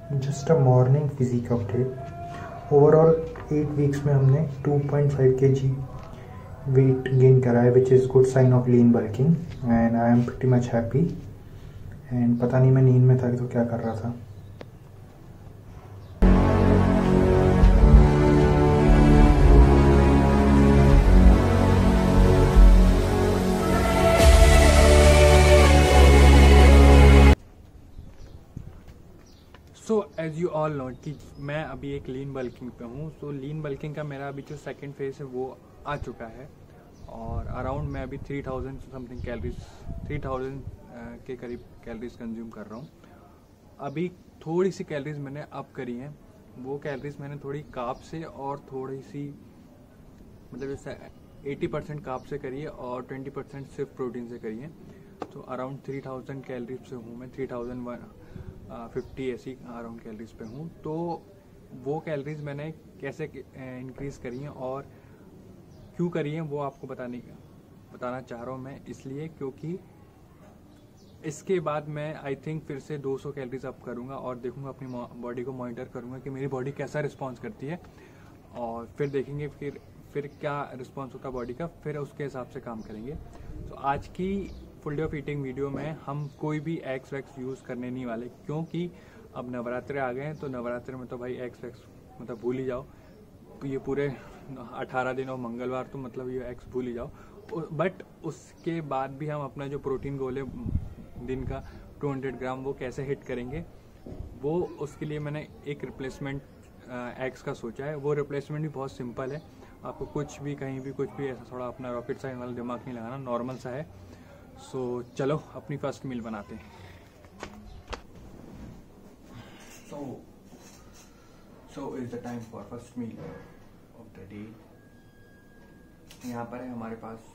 Just a morning physique update. Overall 8 weeks में हमने 2.5 kg weight gain करा है, which is good sign of lean bulking and I am pretty much happy. And पता नहीं मैं नींद में था तो क्या कर रहा था। So as you all know कि मैं अभी एक लीन बल्किंग पे हूँ। सो लीन बल्किंग का मेरा अभी जो सेकंड फेज है वो आ चुका है और अराउंड मैं अभी 3000 समथिंग कैलोरीज 3000 के करीब कैलोरीज कंज्यूम कर रहा हूँ। अभी थोड़ी सी कैलोरीज मैंने अप करी हैं। वो कैलोरीज मैंने थोड़ी कार्ब से और थोड़ी सी मतलब जैसे 80% कार्ब से करी है और 20% सिर्फ प्रोटीन से करी है। तो अराउंड 3000 कैलोरीज से हूँ मैं, 3050 ऐसी अराउंड कैलोरीज पे हूँ। तो वो कैलोरीज मैंने कैसे इंक्रीज करी हैं और क्यों करी हैं वो आपको बताना चाह रहा हूँ मैं, इसलिए क्योंकि इसके बाद मैं आई थिंक फिर से 200 कैलोरीज अप करूँगा और देखूँगा, अपनी बॉडी को मॉनिटर करूँगा कि मेरी बॉडी कैसा रिस्पॉन्स करती है और फिर देखेंगे फिर क्या रिस्पॉन्स होता है बॉडी का, फिर उसके हिसाब से काम करेंगे। तो आज की full day of eating video में हम कोई भी एग्स वैक्स यूज़ करने नहीं वाले, क्योंकि अब नवरात्रे आ गए हैं। तो नवरात्रे में तो भाई एग्स वैक्स मतलब भूल ही जाओ। तो ये पूरे 18 दिन और मंगलवार तो मतलब ये एग्स भूल ही जाओ। बट उसके बाद भी हम अपना जो प्रोटीन गोल है दिन का 200 ग्राम वो कैसे हिट करेंगे, वो उसके लिए मैंने एक रिप्लेसमेंट एग्स का सोचा है। वो रिप्लेसमेंट भी बहुत सिंपल है, आपको कुछ भी कहीं भी कुछ भी ऐसा थोड़ा अपना रॉकेट साइंस वाला दिमाग नहीं लगाना, नॉर्मल सा है। सो चलो अपनी फर्स्ट मील बनाते हैं। So is the time for first meal of the day. यहाँ पर है हमारे पास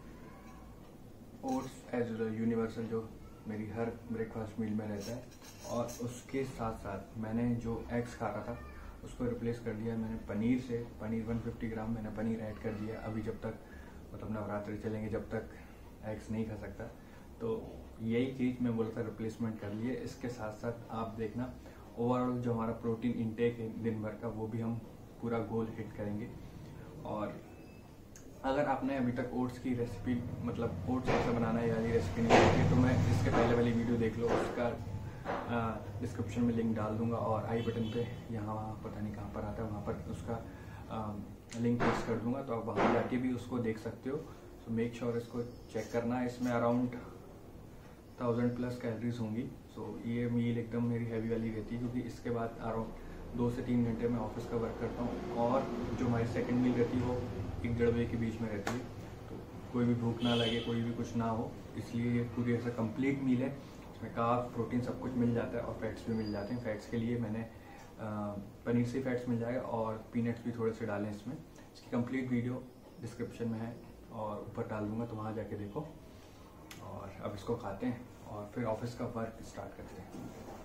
ओट्स एज यूनिवर्सल, जो मेरी हर ब्रेकफास्ट मील में रहता है। और उसके साथ साथ मैंने जो एग्स खा रहा था उसको रिप्लेस कर दिया मैंने पनीर से। पनीर 150 ग्राम मैंने पनीर ऐड कर दिया। अभी जब तक मतलब नवरात्रि चलेंगे जब तक एग्स नहीं खा सकता, तो यही चीज़ मैं बोलता रिप्लेसमेंट कर लिए। इसके साथ साथ आप देखना ओवरऑल जो हमारा प्रोटीन इंटेक है दिन भर का, वो भी हम पूरा गोल हिट करेंगे। और अगर आपने अभी तक ओट्स की रेसिपी मतलब ओट्स कैसे बनाना है वाली रेसिपी नहीं देखी तो मैं इसके पहले वाली वीडियो देख लो, उसका डिस्क्रिप्शन में लिंक डाल दूंगा और आई बटन पे यहाँ वहाँ पता नहीं कहाँ पर आता है वहाँ पर उसका लिंक प्रेस कर दूंगा, तो आप वहाँ जाके भी उसको देख सकते हो। सो मेक श्योर इसको चेक करना है। इसमें अराउंड 1000+ कैलोरीज होंगी। सो ये मील एकदम मेरी हैवी वाली रहती है, क्योंकि इसके बाद अराउंड 2 से 3 घंटे मैं ऑफिस का वर्क करता हूँ और जो हमारी सेकंड मील रहती है वो 1-1.5 बजे के बीच में रहती है। तो कोई भी भूख ना लगे, कोई भी कुछ ना हो, इसलिए ये पूरी ऐसा कंप्लीट मील है। इसमें कार्ब प्रोटीन सब कुछ मिल जाता है और फैट्स भी मिल जाते हैं। फैट्स के लिए मैंने पनीर से फैट्स मिल जाएगा और पीनट्स भी थोड़े से डालें इसमें। इसकी कंप्लीट वीडियो डिस्क्रिप्शन में है और ऊपर डाल दूंगा, तो वहाँ जाके देखो। और अब इसको खाते हैं और फिर ऑफिस का वर्क स्टार्ट करते हैं।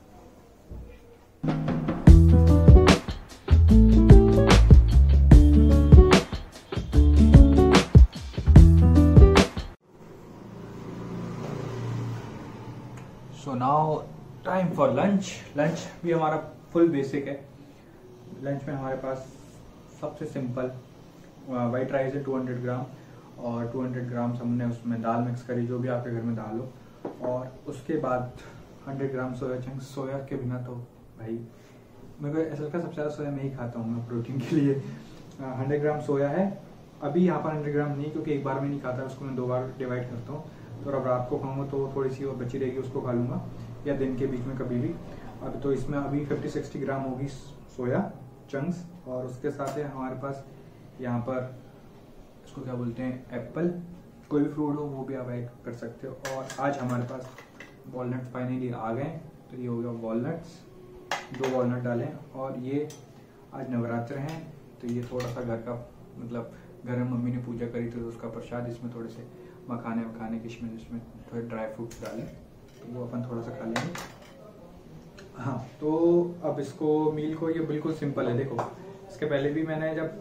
So now time for lunch. Lunch भी हमारा फुल बेसिक है। लंच में हमारे पास सबसे सिंपल वाइट राइस है 200 ग्राम और 200 ग्राम हमने उसमें दाल मिक्स करी, जो भी आपके घर में दाल हो। और उसके बाद 100 ग्राम सोया चंक्स। सोया के बिना तो भाई मेरे को ऐसा लगता है सबसे ज़्यादा सोया मैं ही खाता हूँ मैं प्रोटीन के लिए। 100 ग्राम सोया है। अभी यहाँ पर 100 ग्राम नहीं, क्योंकि एक बार में नहीं खाता, उसको मैं 2 बार डिवाइड करता हूँ। तो अब रात को खाऊंगा तो थोड़ी सी और बची रहेगी, उसको खा लूँगा, या दिन के बीच में कभी भी। अब तो इसमें अभी 50-60 ग्राम होगी सोया चंक्स। और उसके साथ है हमारे पास यहाँ पर इसको क्या बोलते हैं, एप्पल। कोई भी फ्रूट हो वो भी आप ऐड कर सकते हो। और आज हमारे पास वॉलनट्स फाइनली आ गए, तो ये हो गया वॉलनट्स। 2 वॉलनट डालें। और ये आज नवरात्र हैं, तो ये थोड़ा सा घर का मतलब घर में मम्मी ने पूजा करी थी तो उसका प्रसाद। इसमें थोड़े से मखाने किशमिश, इसमें थोड़े ड्राई फ्रूट्स डालें, तो वो अपन थोड़ा सा खा लेंगे। हाँ, तो अब इसको मील को, ये बिल्कुल सिंपल है। देखो इसके पहले भी मैंने जब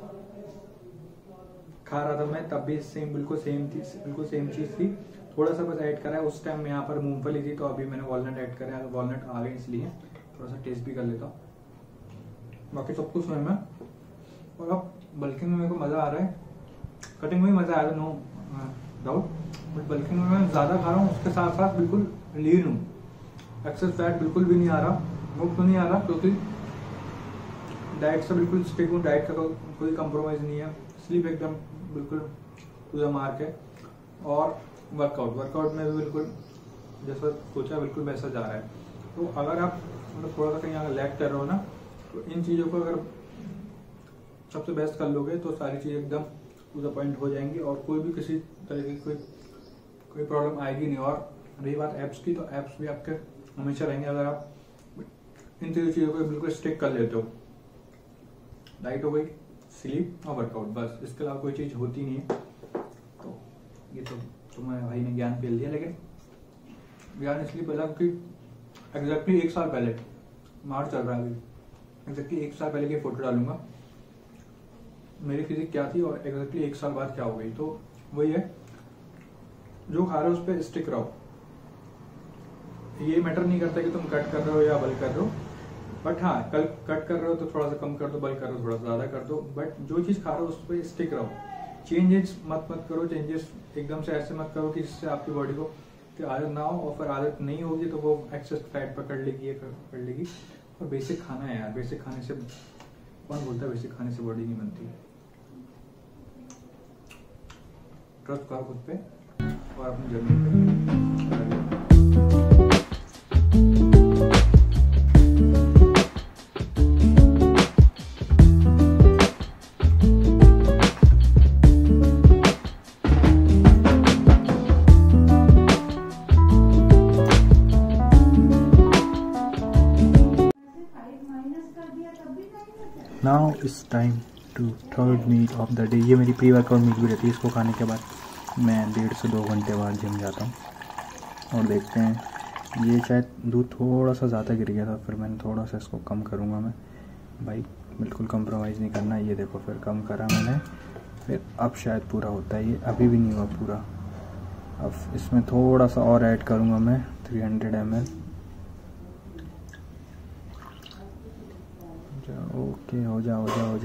खा रहा था मैं तब भी बिल्कुल सेम चीज़ थी। थोड़ा सा बस ऐड करा है। उस टाइम यहाँ पर मूंगफली थी, तो अभी मैंने वॉलनट ऐड करा है। वॉलनट आ गए इसलिए थोड़ा सा टेस्ट भी कर लेता हूँ। बाकी सब कुछ सेम है। और अब बल्किंग में मेरे को मज़ा आ रहा है, कटिंग में भी मज़ा आया, नो डाउट, बट बल्किंग में मैं ज़्यादा खा रहा हूँ, उसके साथ साथ बिल्कुल लीन हूँ, एक्सेस फैट बिल्कुल भी नहीं आ रहा। मुफ्त नहीं आ रहा क्योंकि डाइट से बिल्कुल स्टिक हूँ, डाइट का कोई कंप्रोमाइज़ नहीं है, स्लीप एकदम बिल्कुल टू द मार्क है। और वर्कआउट में भी बिल्कुल जैसा सोचा बिल्कुल वैसा जा रहा है। तो अगर आप मतलब थोड़ा सा कहीं अगर लैग कर रहे हो ना, तो इन चीज़ों को अगर सबसे बेस्ट कर लोगे तो सारी चीज़ें एकदम टू द पॉइंट हो जाएंगी और कोई भी किसी तरह की कोई प्रॉब्लम आएगी नहीं। और रही बात ऐप्स की, तो ऐप्स भी आपके हमेशा रहेंगे अगर आप इन तीनों चीज़ों को बिल्कुल स्टिक कर लेते हो। डाइट हो गई, स्लीप और वर्कआउट, बस इसके अलावा कोई चीज़ होती नहीं है। तो ये तो तुम्हें भाई ने ज्ञान पेल दिया, लेकिन ज्ञान इसलिए पेला क्योंकि एग्जैक्टली 1 साल पहले, मार्च चल रहा है अभी, एग्जैक्टली 1 साल पहले की फोटो डालूंगा मेरी फिजिक क्या थी और एग्जैक्टली 1 साल बाद क्या हो गई। तो वही है, जो खा रहे हो उस पर स्टिक रहो। ये मैटर नहीं करता कि तुम कट कर रहे हो या बल कर रहे हो, बट हाँ, कल कट कर रहे हो तो थोड़ा सा कम कर दो, बल कर रहे हो थोड़ा सा ज़्यादा कर दो, बट जो चीज़ खा रहे हो उस पर स्टिक रहो। चेंजेस मत करो, चेंजेस एकदम से ऐसे मत करो कि जिससे आपकी बॉडी को आदत ना हो, और फिर आदत नहीं होगी तो वो एक्सेस फैट पकड़ लेगी, पकड़ लेगी। और बेसिक खाना है यार, बेसिक खाने से कौन बोलता है बेसिक खाने से बॉडी नहीं बनती। ट्रस्ट करो खुद पे और अपनी जर्नी पे। Now it's time to third meal of the day. ये मेरी प्री वर्कआउट मील भी रहती है। इसको खाने के बाद मैं 1.5 से 2 घंटे बाद जिम जाता हूँ। और देखते हैं, ये शायद दूध थोड़ा सा ज़्यादा गिर गया था, फिर मैंने थोड़ा सा इसको कम करूँगा। मैं भाई बिल्कुल कंप्रोमाइज़ नहीं करना। ये देखो, फिर कम करा मैंने, फिर अब शायद पूरा होता है। ये अभी भी नहीं हुआ पूरा। अब इसमें थोड़ा सा और ऐड करूँगा मैं, 300 ml। ओके, हो जा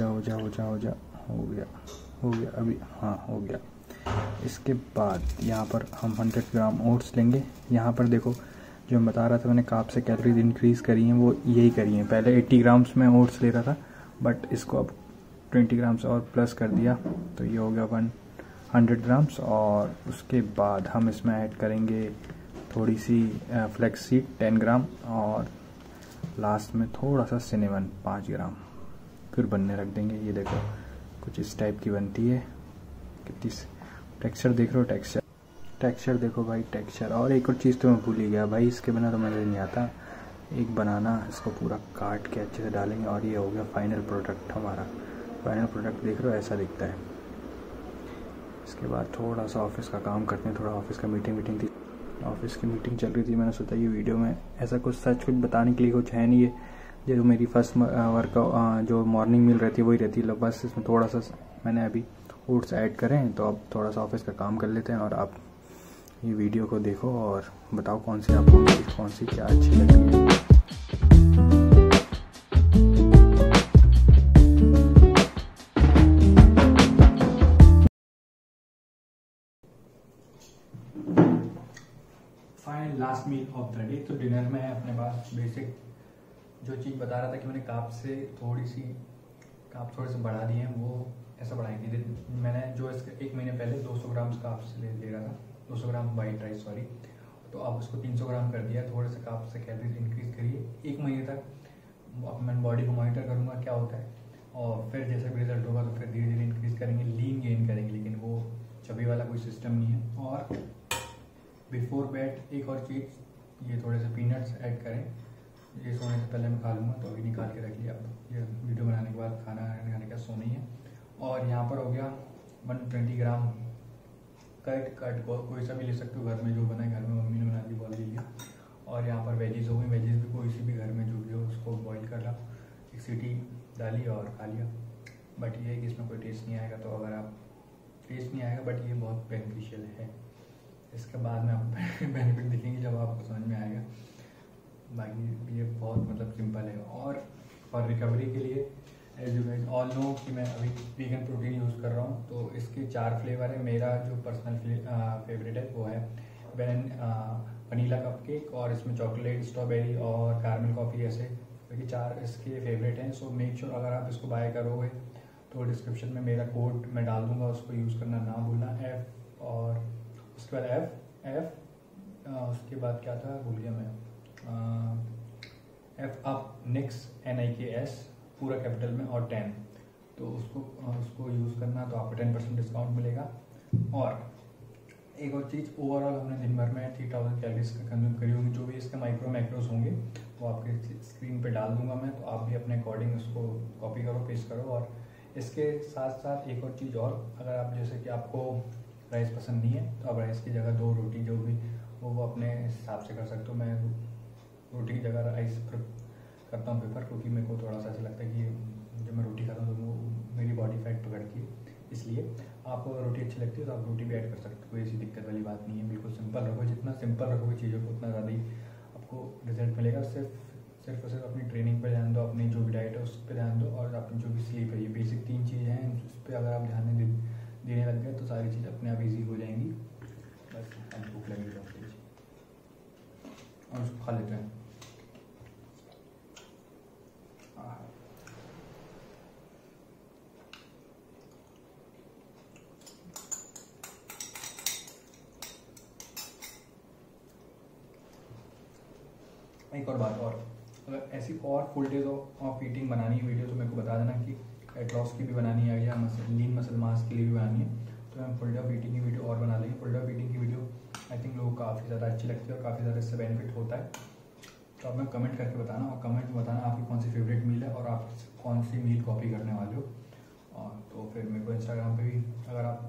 हो गया अभी, हाँ हो गया। इसके बाद यहाँ पर हम 100 ग्राम ओट्स लेंगे। यहाँ पर देखो, जो मैं बता रहा था मैंने कार्ब से कैलोरीज इंक्रीज़ करी हैं, वो यही करी हैं। पहले 80 ग्राम्स में ओट्स ले रहा था, बट इसको अब 20 ग्राम्स और प्लस कर दिया, तो ये हो गया 100 ग्राम्स। और उसके बाद हम इसमें ऐड करेंगे थोड़ी सी फ्लैक्स सीड 10 ग्राम, और लास्ट में थोड़ा सा सिनेमन 5 ग्राम। फिर बनने रख देंगे। ये देखो, कुछ इस टाइप की बनती है। कितनी टेक्सचर देख रहे हो, टेक्सचर देखो भाई, टेक्सचर। और एक और चीज़ तो मैं भूल ही गया भाई, इसके बिना तो मज़ा नहीं आता। एक बनाना, इसको पूरा काट के अच्छे से डालेंगे, और ये हो गया फाइनल प्रोडक्ट हमारा। फाइनल प्रोडक्ट देख रहे हो, ऐसा दिखता है। इसके बाद थोड़ा सा ऑफिस का काम करते हैं। थोड़ा ऑफिस का मीटिंग थी, ऑफिस की मीटिंग चल रही थी। मैंने सोचा ये वीडियो में ऐसा कुछ बताने के लिए कुछ है नहीं है। जो मेरी फर्स्ट वर्कआउट जो मॉर्निंग मील रहती है वही रहती है, बस इसमें थोड़ा सा मैंने अभी ओट्स ऐड करें। तो अब थोड़ा सा ऑफिस का काम कर लेते हैं, और आप ये वीडियो को देखो और बताओ कौन सी आपको कौन सी क्या अच्छी लग रही है। Final last meal of the day. तो डिनर में अपने पास बेसिक जो चीज़ बता रहा था कि मैंने कार्ब थोड़े से बढ़ा दिए हैं, वो ऐसा बढ़ाई थी। मैंने जो इसके 1 महीने पहले 200 ग्राम कार्ब्स ले रहा था, 200 ग्राम वाइट राइस, सॉरी। तो अब उसको 300 ग्राम कर दिया। थोड़े से कार्ब से कैलोरीज इंक्रीज करिए 1 महीने तक। अब मैं बॉडी को मॉनिटर करूँगा क्या होता है, और फिर जैसे भी रिजल्ट होगा तो फिर धीरे धीरे इंक्रीज करेंगे, लीन गेन करेंगे। लेकिन वो चबी वाला कोई सिस्टम नहीं है। और बिफोर बेड एक और चीज़, ये थोड़े से पीनट्स ऐड करें। ये सोने से पहले मैं खा लूँगा, तो अभी निकाल के रख लिया। अब ये वीडियो बनाने के बाद खाना खाने का सोना ही है। और यहाँ पर हो गया 120 ग्राम कट कोई सा भी ले सकते हो, घर में जो बना है, घर में मम्मी ने बना दी, बॉयल ले लिया। और यहाँ पर वेजीज हो गई, वेजीज भी कोई सी भी घर में जो भी हो उसको बॉईल कर ला, 1 सीटी डाली और खा लिया। बट ये है कि इसमें कोई टेस्ट नहीं आएगा, तो अगर आप टेस्ट नहीं आएगा, बट ये बहुत बेनिफिशियल है। इसके बाद में आपको बेनिफिट दिखेंगे जब आपको समझ में आएगा। बाकी ये बहुत मतलब सिंपल है। और फॉर रिकवरी के लिए as you guys all know कि मैं अभी वीगन प्रोटीन यूज़ कर रहा हूँ। तो इसके 4 फ्लेवर है। मेरा जो पर्सनल फेवरेट है वो है वनीला कपकेक, और इसमें चॉकलेट, स्ट्रॉबेरी और कैरमल कॉफ़ी, ऐसे क्योंकि 4 इसके फेवरेट हैं। सो मेक श्योर अगर आप इसको बाय करोगे तो डिस्क्रिप्शन में मेरा कोड मैं डाल दूंगा, उसको यूज़ करना ना भूलना। एफ और उसके बाद एफ उसके बाद क्या था भूल गया मैं, एफ अप निक्स NIKS पूरा कैपिटल में और 10, तो उसको यूज़ करना तो आपको 10% डिस्काउंट मिलेगा। और एक और चीज़, ओवरऑल हमने दिन भर में 3000 कैलोरीज कंज्यूम करी होंगी। जो भी इसके मैक्रोज होंगे वो आपके स्क्रीन पे डाल दूंगा मैं, तो आप भी अपने अकॉर्डिंग उसको कॉपी करो, पेस्ट करो। और इसके साथ साथ एक और चीज़ और, अगर आप जैसे कि आपको राइस पसंद नहीं है तो आप राइस की जगह 2 रोटी जो भी वो अपने हिसाब से कर सकते हो। मैं रोटी की जगह राइस करता हूँ प्रेफर, क्योंकि मेरे को थोड़ा सा ऐसा लगता है कि जब मैं रोटी खाता हूँ तो वो मेरी बॉडी फैट पकड़ती है। इसलिए आपको अगर रोटी अच्छी लगती है तो आप रोटी भी ऐड कर सकते हो, कोई ऐसी दिक्कत वाली बात नहीं है। बिल्कुल सिंपल रखो, जितना सिंपल रखोगे चीज़ों को उतना ज़्यादा ही आपको रिजल्ट मिलेगा। सिर्फ और सिर्फ अपनी ट्रेनिंग पर ध्यान दो, अपनी जो भी डाइट है उस पर ध्यान दो, और अपनी जो भी स्लीप है, ये बेसिक 3 चीज़ें हैं। उस पर अगर आप ध्यान देने लग गए तो सारी चीज़ अपने आप ईजी हो जाएंगी। बस अब भूख लगेगी डॉक्टर जी, और उसको खा लेते हैं। एक और बात, और अगर ऐसी और फुल डेज ऑफ ईटिंग बनानी है वीडियो तो मेरे को बता देना कि वेट लॉस की भी बनानी है या लीन मसल मास के लिए भी बनानी है, तो हम फुल डे ऑफ ईटिंग की वीडियो और बना लेंगे। फुल डे ऑफ ईटिंग की वीडियो आई थिंक लोगों को काफ़ी ज़्यादा अच्छी लगती है और काफ़ी ज़्यादा इससे बेनिफिट होता है। तो आप मैं कमेंट करके बताना, और कमेंट में बताना आपकी कौन सी फेवरेट मील है और आप कौन सी मील कॉपी करने वाले हो। और तो फिर मेरे को इंस्टाग्राम पे भी अगर आप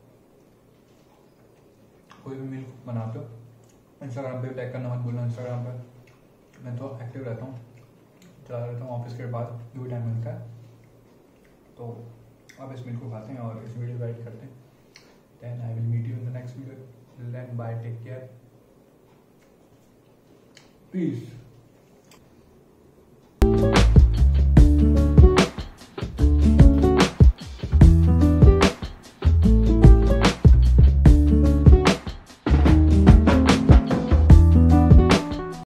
कोई भी मील बनाते हो इंस्टाग्राम पे टैग करना मत भूलना। इंस्टाग्राम पे मैं तो एक्टिव रहता हूँ, चला रहता हूँ ऑफिस के बाद जो भी टाइम मिलता है, तो आप इस मील को खाते हैं और इस वीडियो को एडिट करते हैं। Then I will meet you in the next video. Till then bye, take care, piece.